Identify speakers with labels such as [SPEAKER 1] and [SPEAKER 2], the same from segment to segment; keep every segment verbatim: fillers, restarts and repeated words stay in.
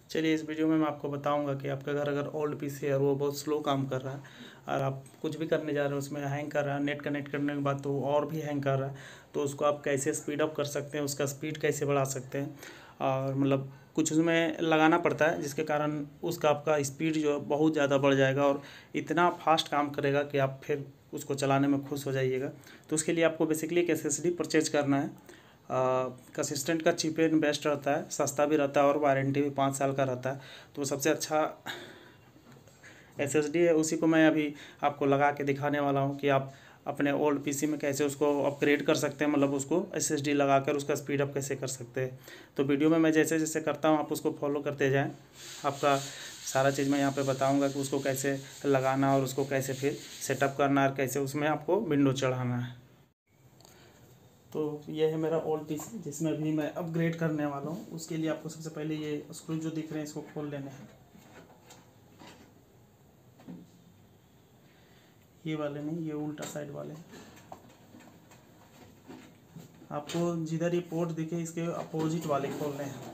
[SPEAKER 1] चलिए इस वीडियो में मैं आपको बताऊंगा कि आपका घर अगर ओल्ड पीसी है और वो बहुत स्लो काम कर रहा है और आप कुछ भी करने जा रहे हो उसमें हैंग कर रहा है, नेट कनेक्ट करने के बाद तो वो और भी हैंग कर रहा है, तो उसको आप कैसे स्पीड अप कर सकते हैं, उसका स्पीड कैसे बढ़ा सकते हैं। और मतलब कुछ उसमें लगाना पड़ता है जिसके कारण उसका आपका स्पीड जो है बहुत ज़्यादा बढ़ जाएगा और इतना फास्ट काम करेगा कि आप फिर उसको चलाने में खुश हो जाइएगा। तो उसके लिए आपको बेसिकली एक एस एस डी परचेज करना है। कंसिस्टेंट का चीप एंड बेस्ट रहता है, सस्ता भी रहता है और वारंटी भी पाँच साल का रहता है। तो सबसे अच्छा एस एस डी है, उसी को मैं अभी आपको लगा के दिखाने वाला हूँ कि आप अपने ओल्ड पीसी में कैसे उसको अपग्रेड कर सकते हैं, मतलब उसको एस एस डी लगा कर उसका स्पीड अप कैसे कर सकते हैं। तो वीडियो में मैं जैसे जैसे करता हूँ आप उसको फॉलो करते जाएँ। आपका सारा चीज़ मैं यहाँ पे बताऊँगा कि उसको कैसे लगाना और उसको कैसे फिर सेटअप करना और कैसे उसमें आपको विंडो चढ़ाना है। तो ये है मेरा ओल्ड पीसी जिसमें अभी मैं अपग्रेड करने वाला हूँ। उसके लिए आपको सबसे पहले ये स्क्रू जो दिख रहे हैं इसको खोल लेने हैं। ये वाले नहीं, ये उल्टा साइड वाले। आपको जिधर ये पोर्ट दिखे इसके अपोजिट वाले खोलने हैं।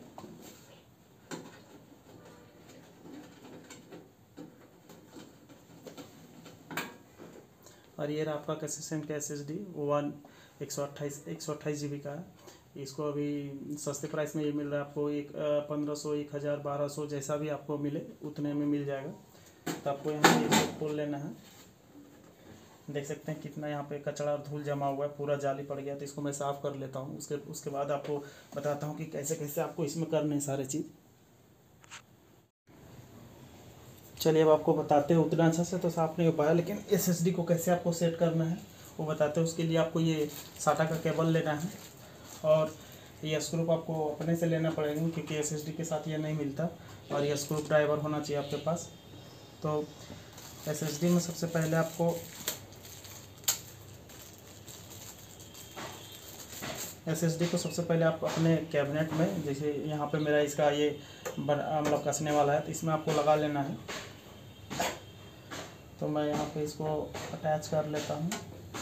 [SPEAKER 1] और ये रहा आपका कंसिस्टेंट का एस एस डी वन एक सौ अट्ठाईस एक सौ अट्ठाईस जी बी का है। इसको अभी सस्ते प्राइस में ये मिल रहा है आपको एक पंद्रह सौ एक हज़ार बारह सौ जैसा भी आपको मिले उतने में मिल जाएगा। तो आपको यहाँ ये खोल लेना है। देख सकते हैं कितना यहाँ पे कचरा और धूल जमा हुआ है, पूरा जाली पड़ गया। तो इसको मैं साफ़ कर लेता हूँ। उसके उसके बाद आपको बताता हूँ कि कैसे कैसे आपको इसमें करने हैं सारे चीज़। चलिए अब आपको बताते हैं। उतना अच्छा से तो साफ़ नहीं हो पाया, लेकिन एसएसडी को कैसे आपको सेट करना है वो बताते हैं। उसके लिए आपको ये साटा का केबल लेना है और ये स्क्रू आपको अपने से लेना पड़ेगा क्योंकि एसएसडी के साथ ये नहीं मिलता। और ये स्क्रू ड्राइवर होना चाहिए आपके पास। तो एसएसडी में सबसे पहले आपको एसएसडी को सबसे पहले आप अपने कैबिनेट में, जैसे यहाँ पे मेरा इसका ये मतलब कसने वाला है, तो इसमें आपको लगा लेना है। तो मैं यहाँ पे इसको अटैच कर लेता हूँ।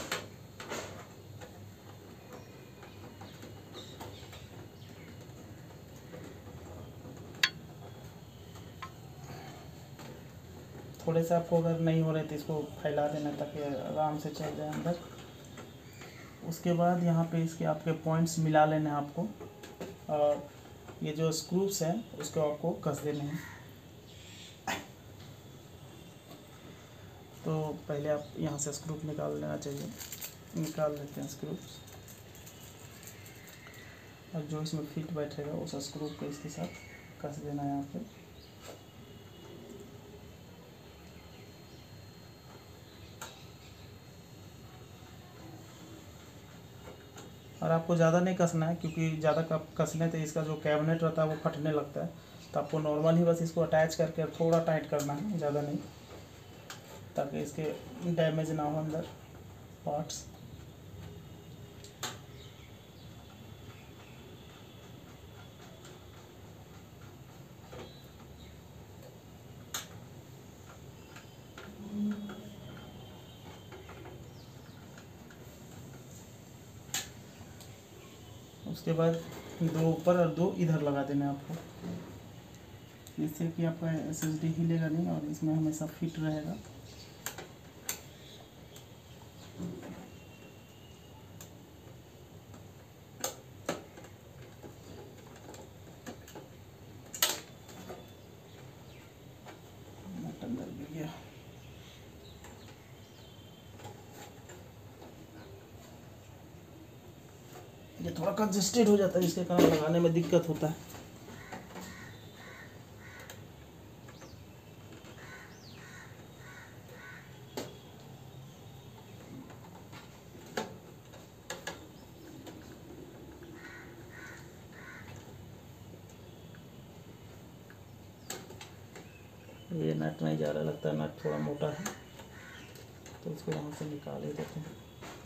[SPEAKER 1] थोड़े से आपको अगर नहीं हो रहे तो इसको फैला देना ताकि आराम से चल जाए अंदर। उसके बाद यहाँ पे इसके आपके पॉइंट्स मिला लेने हैं आपको, और ये जो स्क्रूस हैं उसको आपको कस देने हैं। तो पहले आप यहाँ से स्क्रू निकाल लेना चाहिए। निकाल लेते हैं स्क्रू, और जो इसमें फिट बैठेगा उस स्क्रू को इसके साथ कस देना है यहाँ पे। और आपको ज़्यादा नहीं कसना है क्योंकि ज़्यादा कसने से इसका जो कैबिनेट रहता है वो फटने लगता है। तो आपको नॉर्मल ही बस इसको अटैच करके थोड़ा टाइट करना है, ज़्यादा नहीं, ताकि इसके डैमेज ना हो अंदर पार्ट्स। उसके बाद दो ऊपर और दो इधर लगा देना है आपको, जिससे कि आपका एस एस डी हिलेगा नहीं और इसमें हमेशा फिट रहेगा। नट अंदर भी गया। ये थोड़ा कंजस्टेड हो जाता है, इसके कारण लगाने में दिक्कत होता है। ये नट नहीं जा रहा, लगता है नट थोड़ा मोटा है, तो इसको यहाँ से निकाल ही देते हैं।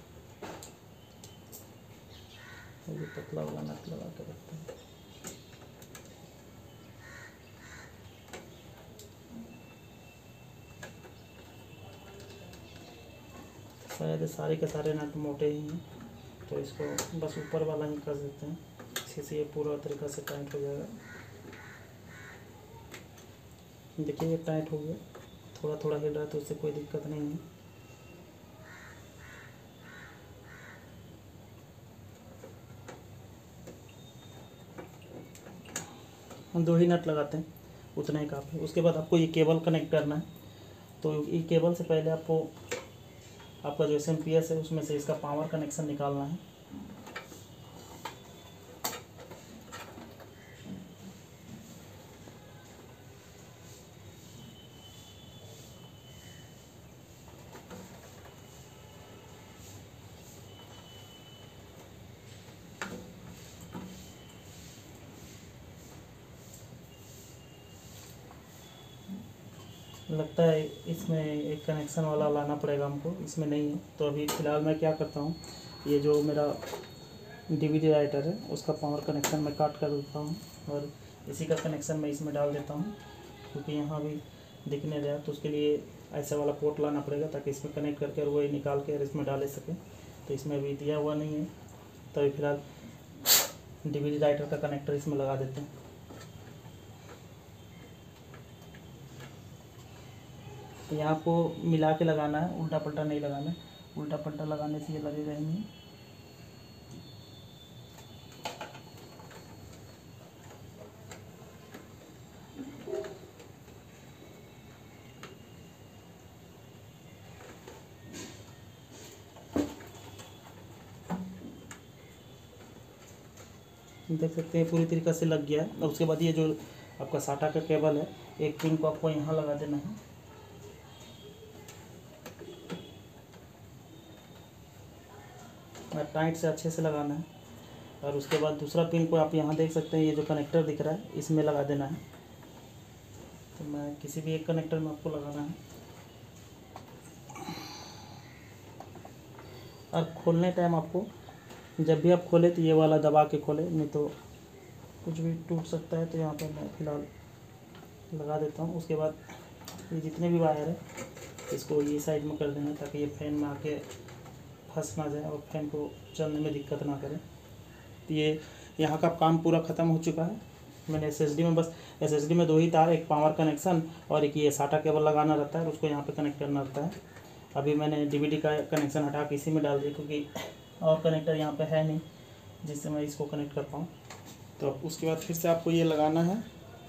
[SPEAKER 1] ये पतला वाला नट लगा के रखते हैं। शायद सारे के सारे नट मोटे ही हैं, तो इसको बस ऊपर वाला ही कर देते हैं। इसी से ये पूरा तरीक़ा से टाइट हो जाएगा। देखिए ये टाइट हो गया, थोड़ा थोड़ा हिल रहा है तो उससे कोई दिक्कत नहीं है। हम दो ही नट लगाते हैं, उतना ही काफ़ी है। उसके बाद आपको ये केबल कनेक्ट करना है। तो ये केबल से पहले आपको आपका जो एस एम पी एस है उसमें से इसका पावर कनेक्शन निकालना है। लगता है इसमें एक कनेक्शन वाला लाना पड़ेगा हमको, इसमें नहीं है। तो अभी फ़िलहाल मैं क्या करता हूँ, ये जो मेरा डीवीडी राइटर है उसका पावर कनेक्शन मैं काट कर देता हूँ और इसी का कनेक्शन मैं इसमें डाल देता हूँ, क्योंकि यहाँ भी दिखने रहा। तो उसके लिए ऐसा वाला पोर्ट लाना पड़ेगा ताकि इसमें कनेक्ट करके और वही निकाल के और इसमें डाले सकें। तो इसमें अभी दिया हुआ नहीं है, तो अभी फ़िलहाल डीवीडी राइटर का कनेक्टर इसमें लगा देते हैं। तो यहाँ आपको मिला के लगाना है, उल्टा पल्टा नहीं लगाना है। उल्टा पल्टा लगाने से ये लगेगा ही नहीं। देख सकते हैं पूरी तरीक़े से लग गया है। और उसके बाद ये जो आपका साटा का केबल है, एक पिन को आपको यहाँ लगा देना है। और टाइट से अच्छे से लगाना है। और उसके बाद दूसरा पिन को आप यहाँ देख सकते हैं, ये जो कनेक्टर दिख रहा है इसमें लगा देना है। तो मैं किसी भी एक कनेक्टर में आपको लगाना है। और खोलने टाइम आपको जब भी आप खोले तो ये वाला दबा के खोले, नहीं तो कुछ भी टूट सकता है। तो यहाँ पर मैं फ़िलहाल लगा देता हूँ। उसके बाद ये जितने भी वायर है इसको ये साइड में कर देना ताकि ये फैन में आके फंस ना जाए और फैन को चलने में दिक्कत ना करे। तो ये यहाँ का काम पूरा ख़त्म हो चुका है। मैंने एसएसडी में बस एसएसडी में दो ही तार, एक पावर कनेक्शन और एक ये साटा केबल लगाना रहता है और उसको यहाँ पे कनेक्ट करना रहता है। अभी मैंने डीवीडी का कनेक्शन हटा के इसी में डाल दिया, क्योंकि और कनेक्टर यहाँ पे है नहीं जिससे मैं इसको कनेक्ट कर पाऊँ। तो उसके बाद फिर से आपको ये लगाना है।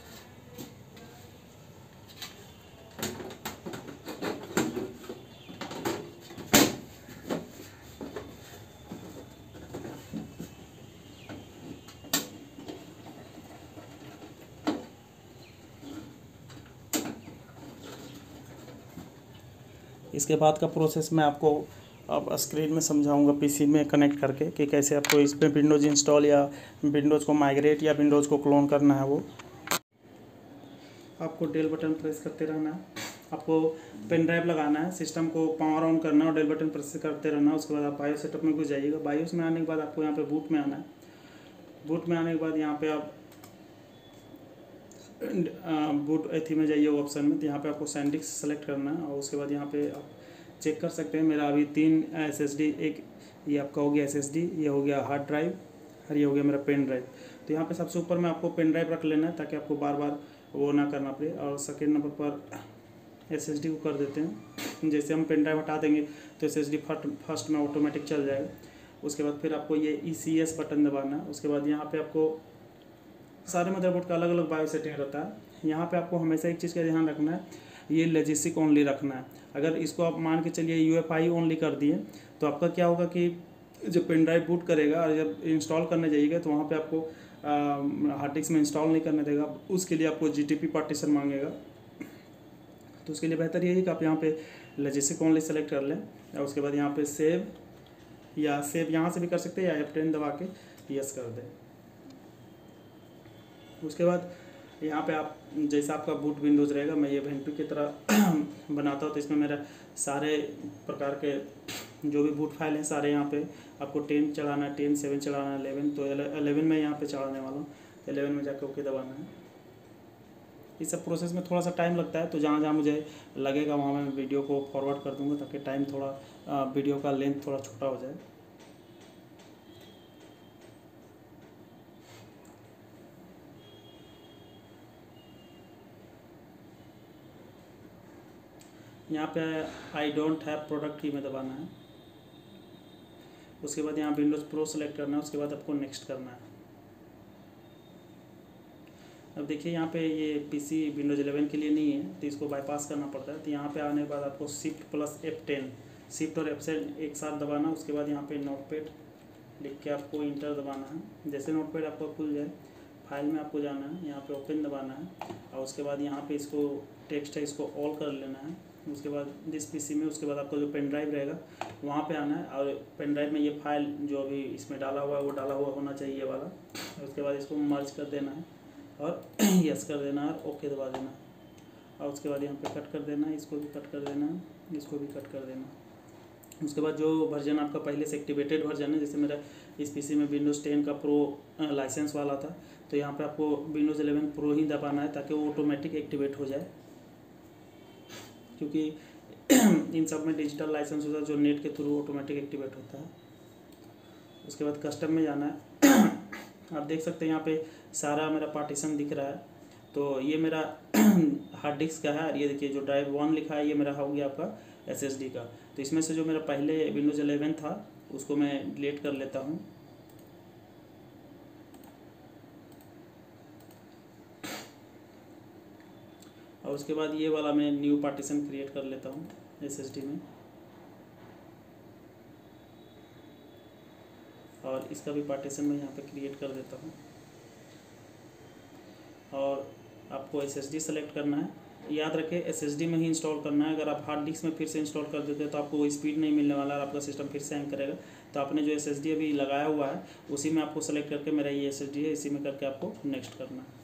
[SPEAKER 1] इसके बाद का प्रोसेस मैं आपको अब स्क्रीन में समझाऊंगा पीसी में कनेक्ट करके कि कैसे आपको इस पर विंडोज़ इंस्टॉल या विंडोज़ को माइग्रेट या विंडोज़ को क्लोन करना है। वो आपको डेल बटन प्रेस करते रहना है। आपको पेन ड्राइव लगाना है, सिस्टम को पावर ऑन करना है और डेल बटन प्रेस करते रहना है। उसके बाद आप बायो सेटअप में घुस जाइएगा। बायोस में आने के बाद आपको यहाँ पे बूट में आना है। बूट में आने के बाद यहाँ पे आप बूट एथी में जाइए ऑप्शन में, तो यहाँ पे आपको सैंडिक्स सेलेक्ट करना है। और उसके बाद यहाँ पे आप चेक कर सकते हैं मेरा अभी तीन एसएसडी, एक ये आपका हो गया एसएसडी, ये हो गया हार्ड ड्राइव और ये हो गया मेरा पेन ड्राइव। तो यहाँ पे सबसे ऊपर में आपको पेन ड्राइव रख लेना है ताकि आपको बार बार वो ना करना पड़े। और सेकेंड नंबर पर एसएसडी को कर देते हैं। जैसे हम पेन ड्राइव हटा देंगे तो एसएसडी फर्स्ट फर्स्ट में ऑटोमेटिक चल जाएगा। उसके बाद फिर आपको ये ई सी एस बटन दबाना है। उसके बाद यहाँ पर आपको सारे मदरबोर्ड का अलग अलग बायो सेटिंग रहता है। यहाँ पे आपको हमेशा एक चीज़ का ध्यान रखना है, ये लॉजिस्टिक ओनली रखना है। अगर इसको आप मान के चलिए यू एफ आई ओनली कर दिए तो आपका क्या होगा कि जब पेन ड्राइव बूट करेगा और जब इंस्टॉल करने जाइएगा तो वहाँ पे आपको हार्ड डिस्क में इंस्टॉल नहीं करने देगा। उसके लिए आपको जी टी पी पार्टीशन मांगेगा। तो उसके लिए बेहतर यही कि आप यहाँ पे लॉजिस्टिक ओनली सेलेक्ट कर लें। और उसके बाद यहाँ पे सेव या सेव यहाँ से भी कर सकते हैं या एफ टेन दबा के यस कर दें। उसके बाद यहाँ पे आप जैसा आपका बूट विंडोज़ रहेगा, मैं ये वेंटू की तरह बनाता हूँ। तो इसमें मेरा सारे प्रकार के जो भी बूट फाइल हैं सारे यहाँ पे आपको टेन चलाना है, टेन सेवन चलाना है, एलेवन। तो एलेवन में यहाँ पे चलाने वाला हूँ। एलेवन में जाकर ओके दबाना है। इस सब प्रोसेस में थोड़ा सा टाइम लगता है, तो जहाँ जहाँ मुझे लगेगा वहाँ मैं वीडियो को फॉरवर्ड कर दूँगा ताकि टाइम थोड़ा वीडियो का लेंथ थोड़ा छोटा हो जाए। यहाँ पे आई डोंट हैव प्रोडक्ट की में दबाना है। उसके बाद यहाँ विंडोज़ प्रो सेलेक्ट करना है, उसके बाद आपको नेक्स्ट करना है। अब देखिए यहाँ पे ये पीसी विंडोज़ इलेवन के लिए नहीं है, तो इसको बाईपास करना पड़ता है। तो यहाँ पे आने के बाद आपको shift plus F ten, shift और एफ सेवन एक साथ दबाना। उसके बाद यहाँ पे नोटपैड लिख के आपको इंटर दबाना है। जैसे नोटपैड आपको खुल जाए, फाइल में आपको जाना है, यहाँ पे ओपन दबाना है और उसके बाद यहाँ पे इसको टेक्स्ट है इसको ऑल कर लेना है। उसके बाद दिस पीसी में, उसके बाद आपका जो पेन ड्राइव रहेगा वहाँ पे आना है और पेन ड्राइव में ये फाइल जो अभी इसमें डाला हुआ है वो डाला हुआ होना चाहिए वाला। उसके बाद इसको मर्ज कर देना है और यस कर देना है और ओके दबा देना है। और उसके बाद यहाँ पे कट कर देना है, इसको भी कट कर देना है, इसको भी कट कर देना है। उसके बाद जो वर्जन आपका पहले से एक्टिवेटेड वर्जन है, जैसे मेरा इस पीसी में विंडोज़ टेन का प्रो लाइसेंस वाला था, तो यहाँ पे आपको विंडोज़ इलेवन प्रो ही दबाना है ताकि वो ऑटोमेटिक एक्टिवेट हो जाए, क्योंकि इन सब में डिजिटल लाइसेंस होता है जो नेट के थ्रू ऑटोमेटिक एक्टिवेट होता है। उसके बाद कस्टम में जाना है। आप देख सकते हैं यहाँ पे सारा मेरा पार्टीशन दिख रहा है। तो ये मेरा हार्ड डिस्क का है और ये देखिए जो ड्राइव वन लिखा है ये मेरा हो गया आपका एसएसडी का। तो इसमें से जो मेरा पहले विंडोज़ इलेवन था उसको मैं डिलीट कर लेता हूँ। और उसके बाद ये वाला मैं न्यू पार्टीशन क्रिएट कर लेता हूँ एसएसडी में, और इसका भी पार्टीशन मैं यहाँ पे क्रिएट कर देता हूँ। और आपको एसएसडी सेलेक्ट करना है, याद रखें एसएसडी में ही इंस्टॉल करना है। अगर आप हार्ड डिस्क में फिर से इंस्टॉल कर देते हैं तो आपको वो स्पीड नहीं मिलने वाला और आपका सिस्टम फिर से हैंग करेगा। तो आपने जो एसएसडी अभी लगाया हुआ है उसी में आपको सेलेक्ट करके, मेरा ये एसएसडी है, इसी में करके आपको नेक्स्ट करना है।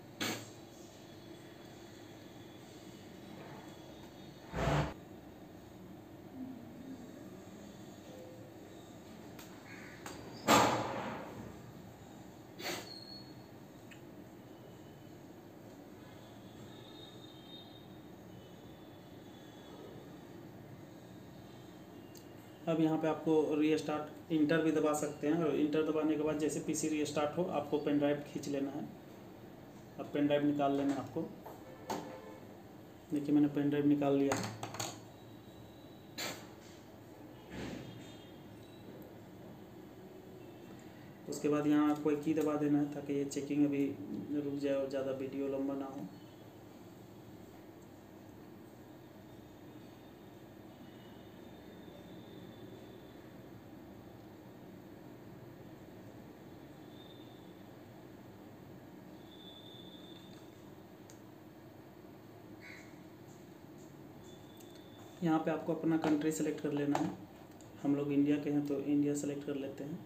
[SPEAKER 1] अब यहाँ पे आपको रीस्टार्ट इंटर भी दबा सकते हैं, और इंटर दबाने के बाद जैसे पीसी रीस्टार्ट हो आपको पेन ड्राइव खींच लेना है। अब पेन ड्राइव निकाल लेना है आपको। देखिए मैंने पेन ड्राइव निकाल लिया है। उसके बाद यहाँ आपको एक की दबा देना है ताकि ये चेकिंग अभी रुक जाए और ज़्यादा वीडियो लंबा ना हो। यहाँ पे आपको अपना कंट्री सेलेक्ट कर लेना है। हम लोग इंडिया के हैं तो इंडिया सेलेक्ट कर लेते हैं।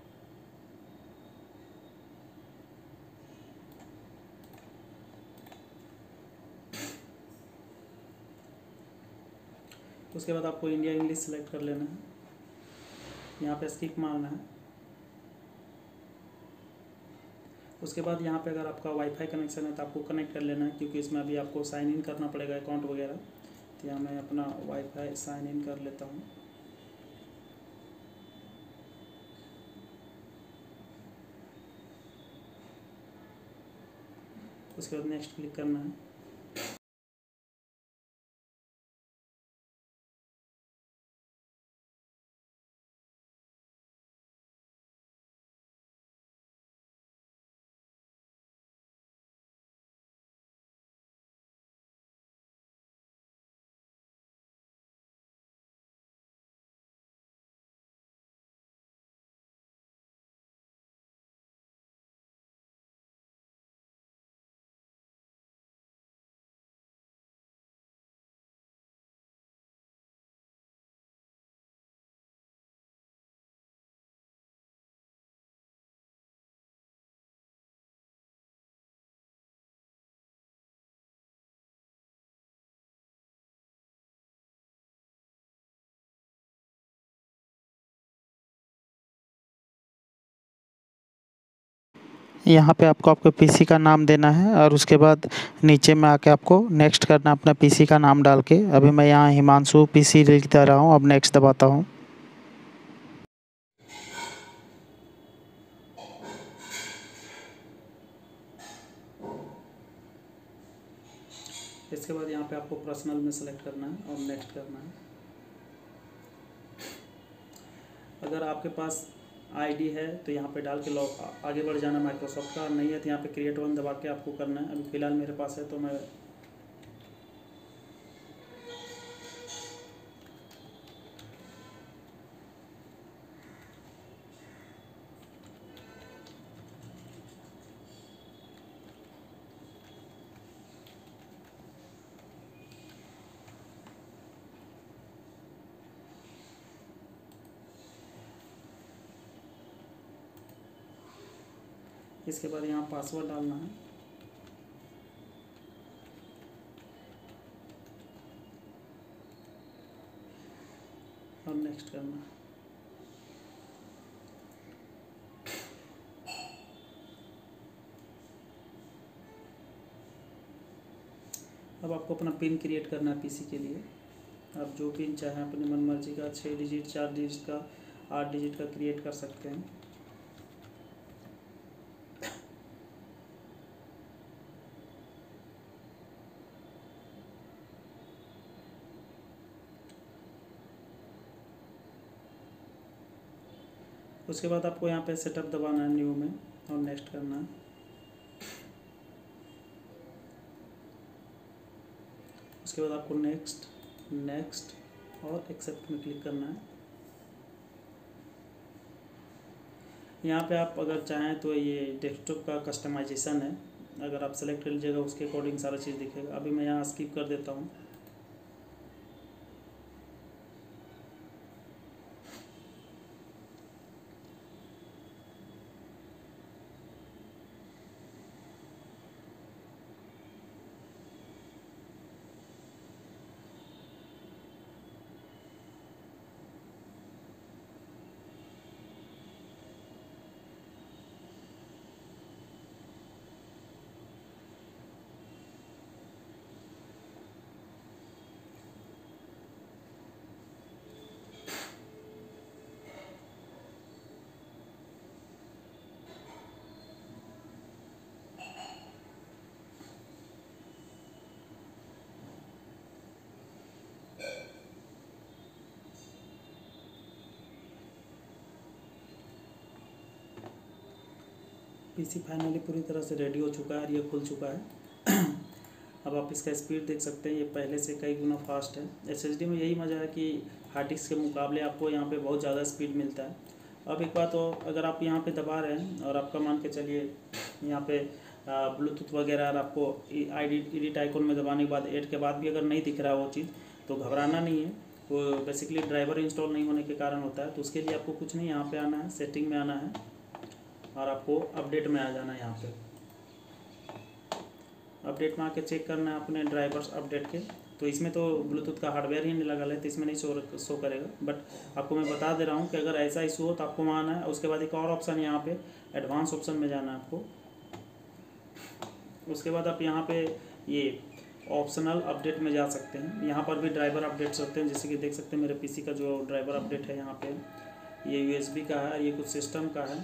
[SPEAKER 1] उसके बाद आपको इंडिया इंग्लिश सेलेक्ट कर लेना है, यहाँ पे स्किप मारना है। उसके बाद यहाँ पे अगर आपका वाईफाई कनेक्शन है तो आपको कनेक्ट कर लेना है, क्योंकि इसमें अभी आपको साइन इन करना पड़ेगा अकाउंट वगैरह। तो यहाँ मैं अपना वाईफाई साइन इन कर लेता हूँ। उसके बाद नेक्स्ट क्लिक करना है। यहाँ पे आपको आपके पीसी का नाम देना है और उसके बाद नीचे में आके आपको नेक्स्ट करना अपना पीसी का नाम डाल के। अभी मैं यहाँ हिमांशु पीसी लिख दे रहा हूँ, अब नेक्स्ट दबाता हूँ। इसके बाद यहाँ पे आपको पर्सनल में सेलेक्ट करना है और नेक्स्ट करना है। अगर आपके पास आईडी है तो यहाँ पे डाल के लॉग आगे बढ़ जाना माइक्रोसॉफ्ट का, नहीं है तो यहाँ पे क्रिएट वन दबा के आपको करना है। अभी फ़िलहाल मेरे पास है तो मैं इसके बाद यहाँ पासवर्ड डालना है और नेक्स्ट करना है। अब आपको अपना पिन क्रिएट करना है पीसी के लिए। आप जो पिन चाहें अपनी मनमर्जी का, छः डिजिट, चार डिजिट का, आठ डिजिट का क्रिएट कर सकते हैं। उसके बाद आपको यहाँ पे सेटअप दबाना है न्यू में और नेक्स्ट करना है। उसके बाद आपको नेक्स्ट नेक्स्ट और एक्सेप्ट में क्लिक करना है। यहाँ पे आप अगर चाहें तो ये डेस्कटॉप का कस्टमाइजेशन है, अगर आप सेलेक्ट कर लीजिएगा उसके अकॉर्डिंग सारा चीज़ दिखेगा। अभी मैं यहाँ स्किप कर देता हूँ। पीसी फाइनली पूरी तरह से रेडी हो चुका है और ये खुल चुका है। अब आप इसका स्पीड देख सकते हैं, ये पहले से कई गुना फास्ट है। एसएसडी में यही मज़ा है कि हार्ड डिस्क के मुकाबले आपको यहाँ पे बहुत ज़्यादा स्पीड मिलता है। अब एक बात, तो अगर आप यहाँ पे दबा रहे हैं और आपका मान के चलिए यहाँ पे ब्लूटूथ वगैरह और आपको आई एडिट आइकॉन में दबाने के बाद ऐड के बाद भी अगर नहीं दिख रहा है वो चीज़, तो घबराना नहीं है। वो बेसिकली ड्राइवर इंस्टॉल नहीं होने के कारण होता है। तो उसके लिए आपको कुछ नहीं, यहाँ पे आना है, सेटिंग में आना है और आपको अपडेट में आ जाना है। यहाँ पे अपडेट में आके चेक करना है अपने ड्राइवर्स अपडेट के। तो इसमें तो ब्लूटूथ का हार्डवेयर ही नहीं लगा है तो इसमें नहीं शो शो करेगा, बट आपको मैं बता दे रहा हूँ कि अगर ऐसा इशू हो तो आपको वहाँ आना है। उसके बाद एक और ऑप्शन यहाँ पे एडवांस ऑप्शन में जाना है आपको। उसके बाद आप यहाँ पे ये ऑप्शनल अपडेट में जा सकते हैं। यहाँ पर भी ड्राइवर अपडेट्स होते हैं, जैसे कि देख सकते हैं मेरे पीसी का जो ड्राइवर अपडेट है यहाँ पे, ये यूएसबी का है, ये कुछ सिस्टम का है।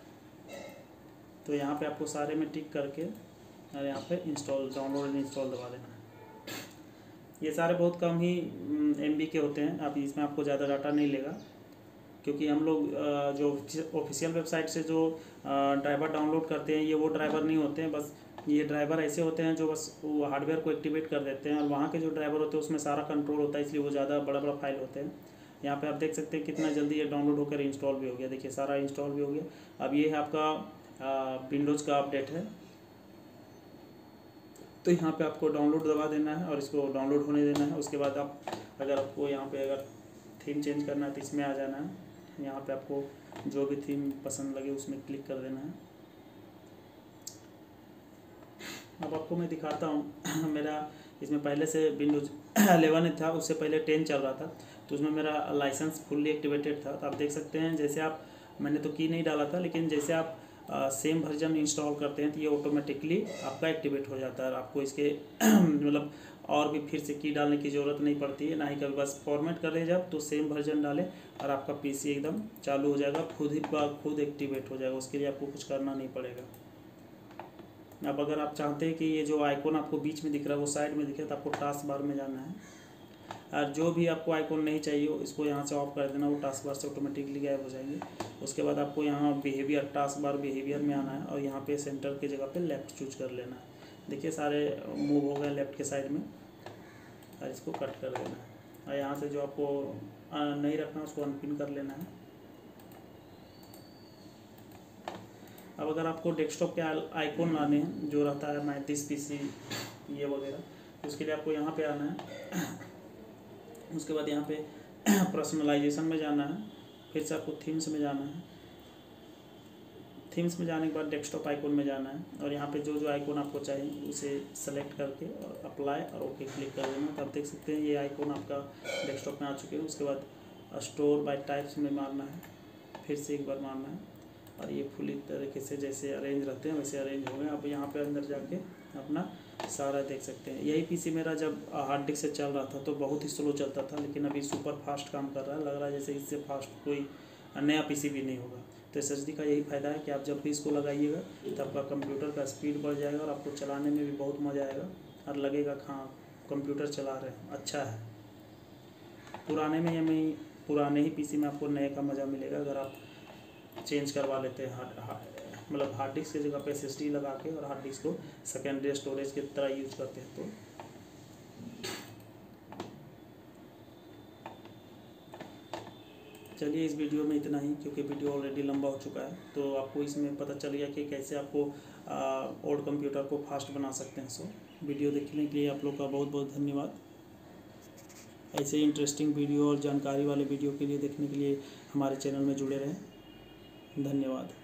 [SPEAKER 1] तो यहाँ पे आपको सारे में टिक करके और यहाँ पे इंस्टॉल, डाउनलोड एंड इंस्टॉल दबा देना है। ये सारे बहुत कम ही एमबी के होते हैं। आप इसमें आपको ज़्यादा डाटा नहीं लेगा, क्योंकि हम लोग जो ऑफिशियल वेबसाइट से जो ड्राइवर डाउनलोड करते हैं ये वो ड्राइवर नहीं होते हैं। बस ये ड्राइवर ऐसे होते हैं जो बस वो हार्डवेयर को एक्टिवेट कर देते हैं, और वहाँ के जो ड्राइवर होते हैं उसमें सारा कंट्रोल होता है, इसलिए वो ज़्यादा बड़ा बड़ा फाइल होते हैं। यहाँ पे आप देख सकते हैं कितना जल्दी ये डाउनलोड होकर इंस्टॉल भी हो गया। देखिए सारा इंस्टॉल भी हो गया। अब ये है आपका विंडोज़ का अपडेट है। तो यहाँ पे आपको डाउनलोड दबा देना है और इसको डाउनलोड होने देना है। उसके बाद आप अगर आपको यहाँ पे अगर थीम चेंज करना है तो इसमें आ जाना है। यहाँ पे आपको जो भी थीम पसंद लगे उसमें क्लिक कर देना है। अब आपको मैं दिखाता हूँ मेरा इसमें पहले से विंडोज इलेवन था, उससे पहले टेन चल रहा था, तो उसमें मेरा लाइसेंस फुल्ली एक्टिवेटेड था। तो आप देख सकते हैं जैसे आप, मैंने तो की नहीं डाला था, लेकिन जैसे आप सेम वर्जन इंस्टॉल करते हैं तो ये ऑटोमेटिकली आपका एक्टिवेट हो जाता है। आपको इसके मतलब और भी फिर से की डालने की ज़रूरत नहीं पड़ती है, ना ही कभी। बस फॉर्मेट कर ले जब तो सेम वर्जन डालें और आपका पीसी एकदम चालू हो जाएगा, खुद ही खुद एक्टिवेट हो जाएगा। उसके लिए आपको कुछ करना नहीं पड़ेगा। अब अगर आप चाहते हैं कि ये जो आइकॉन आपको बीच में दिख रहा है वो साइड में दिखे, तो आपको टास्क बार में जाना है, और जो भी आपको आइकॉन नहीं चाहिए इसको यहाँ से ऑफ कर देना, वो टास्क बार से ऑटोमेटिकली गायब हो जाएंगे। उसके बाद आपको यहाँ बिहेवियर, टास्क बार बिहेवियर में आना है और यहाँ पे सेंटर की जगह पे लेफ़्ट चूज कर लेना है। देखिए सारे मूव हो गए लेफ़्ट के साइड में, और इसको कट कर देना है, और यहाँ से जो आपको नहीं रखना उसको अनपिन कर लेना है। अब अगर आपको डेस्कटॉप के आइकॉन लाने हैं जो रहता है माई दिस पीसी ये वगैरह, उसके लिए आपको यहाँ पे आना है। उसके बाद यहाँ पे पर्सनलाइजेशन में जाना है, फिर से आपको थीम्स में जाना है। थीम्स में जाने के बाद डेस्कटॉप आइकॉन में जाना है, और यहाँ पे जो जो आइकॉन आपको चाहिए उसे सेलेक्ट करके और अप्लाई और ओके क्लिक कर देना। तो आप देख सकते हैं ये आइकॉन आपका डेस्कटॉप में आ चुके हैं। उसके बाद स्टोर बाय टाइप्स में मारना है, फिर से एक बार मारना है, और ये फुली तरीके से जैसे अरेंज रहते हैं वैसे अरेंज हो गए। आप यहाँ पे अंदर जाके अपना सारा देख सकते हैं। यही पीसी मेरा जब हार्ड डिस्क से चल रहा था तो बहुत ही स्लो चलता था, लेकिन अभी सुपर फास्ट काम कर रहा है। लग रहा है जैसे इससे फास्ट कोई नया पीसी भी नहीं होगा। तो एस एस डी का यही फ़ायदा है कि आप जब भी इसको लगाइएगा तो आपका कंप्यूटर का स्पीड बढ़ जाएगा और आपको चलाने में भी बहुत मज़ा आएगा, और लगेगा हाँ कंप्यूटर चला रहे हैं, अच्छा है। पुराने में हमें पुराने ही पीसी में आपको नए का मज़ा मिलेगा अगर आप चेंज करवा लेते हैं हार्ड मतलब हार्ड डिस्क की जगह पे एस एस डी लगा के और हार्ड डिस्क को सेकेंडरी स्टोरेज की तरह यूज करते हैं। तो चलिए इस वीडियो में इतना ही, क्योंकि वीडियो ऑलरेडी लंबा हो चुका है। तो आपको इसमें पता चल गया कि कैसे आपको ओल्ड कंप्यूटर को फास्ट बना सकते हैं। सो वीडियो देखने के लिए आप लोग का बहुत बहुत धन्यवाद। ऐसे ही इंटरेस्टिंग वीडियो और जानकारी वाले वीडियो के लिए देखने के लिए हमारे चैनल में जुड़े रहें। धन्यवाद।